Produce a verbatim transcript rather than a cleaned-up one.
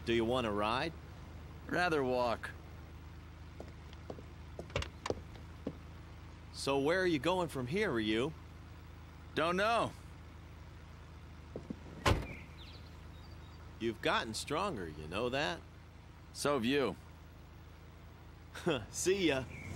Do you want to ride? Rather walk. So where are you going from here, Ryu? Don't know. You've gotten stronger, you know that? So have you. See ya.